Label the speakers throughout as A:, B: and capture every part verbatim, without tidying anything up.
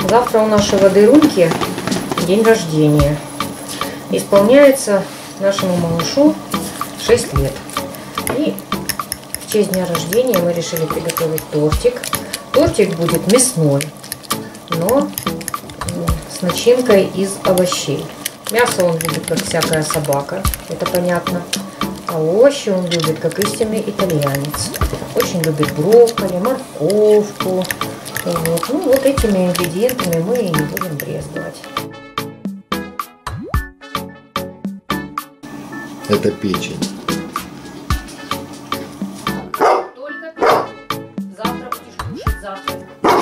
A: Завтра у нашей водырунки день рождения. Исполняется нашему малышу шесть лет. И в честь дня рождения мы решили приготовить тортик. Тортик будет мясной, но с начинкой из овощей. Мясо он любит, как всякая собака, это понятно. А овощи он любит, как истинный итальянец. Очень любит брокколи, морковку. Вот. Ну, вот этими ингредиентами мы и не будем брезговать.
B: Это печень.
A: Только ты. Завтра будешь кушать завтрак.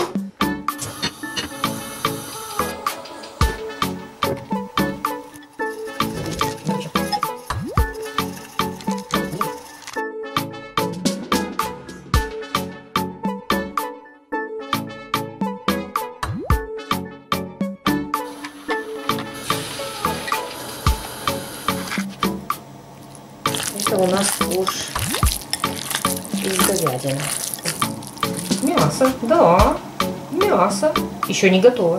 A: Это у нас корж из говядины. Мясо, да, мясо. Еще не готово.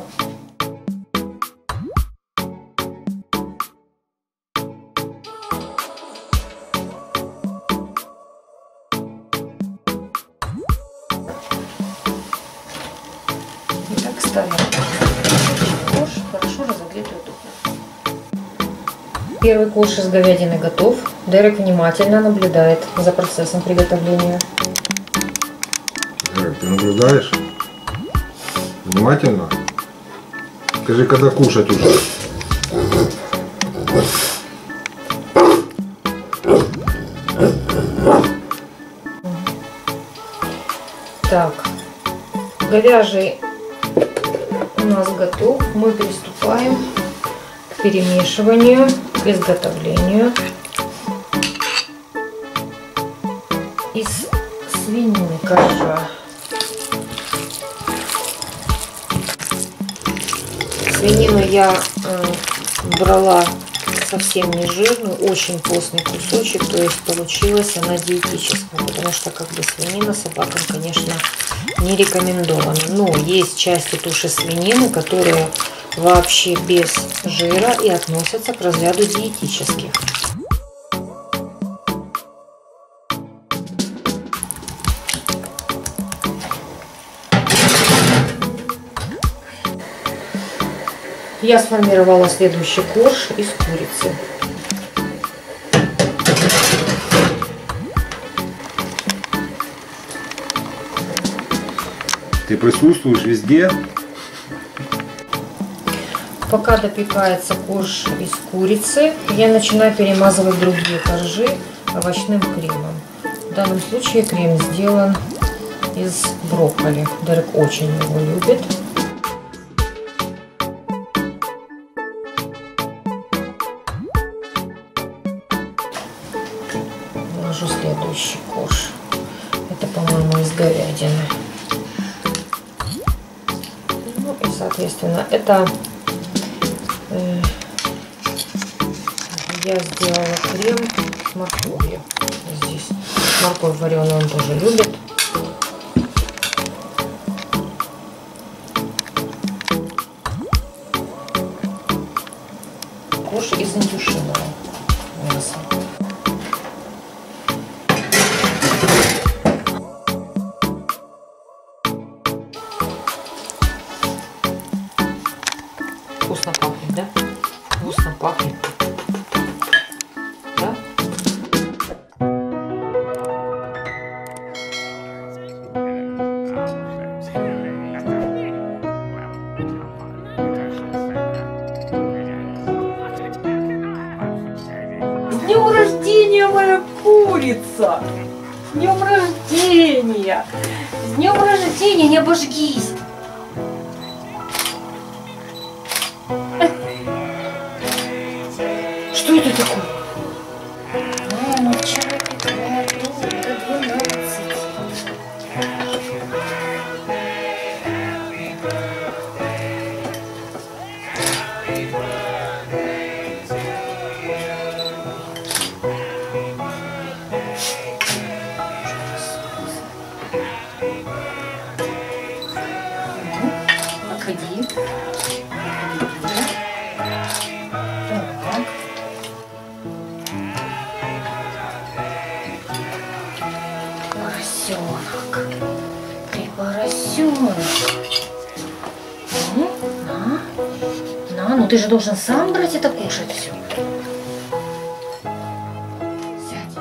A: Итак, ставим корж в хорошо разогретую духовку. Первый корж из говядины готов. Дерек внимательно наблюдает за процессом приготовления.
B: Дерек, ты наблюдаешь? Внимательно? Скажи, когда кушать уже?
A: Так, говяжий у нас готов. Мы приступаем к перемешиванию, к изготовлению. Из свинины коржа. Свинину я э, брала совсем не жирную, очень постный кусочек, то есть получилась она диетическая, потому что как бы свинина собакам, конечно, не рекомендована. Но есть части туши свинины, которые вообще без жира и относятся к разряду диетических. Я сформировала следующий корж из курицы.
B: Ты присутствуешь везде?
A: Пока допекается корж из курицы, я начинаю перемазывать другие коржи овощным кремом. В данном случае крем сделан из брокколи. Дерек очень его любит. Вложу следующий корж. Это, по-моему, из говядины. Ну и, соответственно, это э, я сделала крем с морковью. Здесь морковь вареную он тоже любит. Корж из индюшиного мяса. Вкусно пахнет, да? Вкусно пахнет. Да?
C: С днем рождения, моя курица! С днем рождения! С днем рождения, не обожгись!
A: Что это такое?
C: Мама, вчера пекла только двенадцать.
A: Отходи. поросенок. Ты поросенок. Ну, на. На, ну ты же должен сам брать это кушать все. Сядь.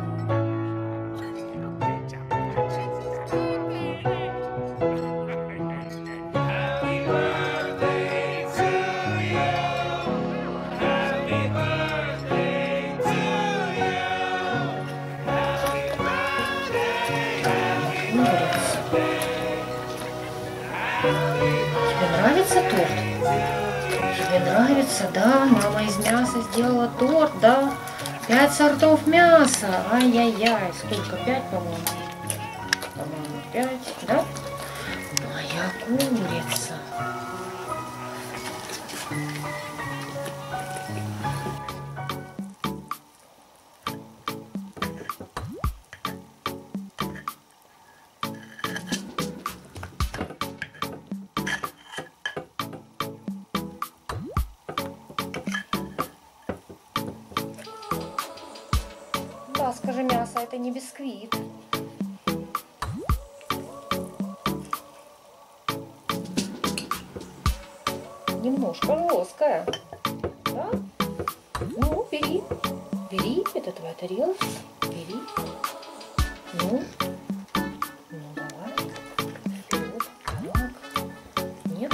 A: Тебе нравится торт? Тебе нравится, да? Мама из мяса сделала торт, да? Пять сортов мяса. Ай-яй-яй. Сколько? Пять, по-моему. По-моему, пять, да? Моя курица. Да, скажи, мясо это не бисквит. Немножко жесткая. Да? Ну, бери. Бери, это твоя тарелка. Бери. Ну. Ну, давай. Вперед. Так. Нет?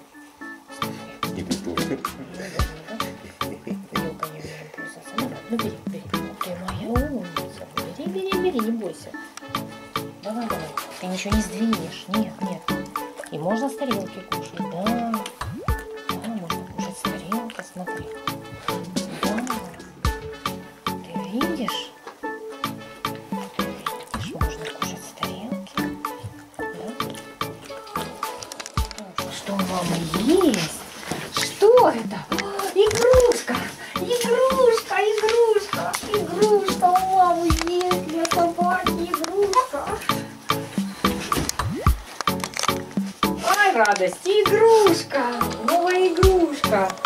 A: Вилка не умеем пользоваться. Ну, ну, бери, бери. Ты моя умница. Бери, бери, бери, не бойся. Давай, давай. Ты ничего не сдвинешь. Нет, нет. И можно с тарелки кушать. Да. Да, можно кушать с тарелки. Смотри. Да. Ты видишь? Ты видишь, можно кушать с тарелки. Да. Что у мамы есть? Что это? О, игрушка! Игрушка, игрушка, игрушка у мамы есть для собаки, игрушка. Ай, радость, игрушка, новая игрушка.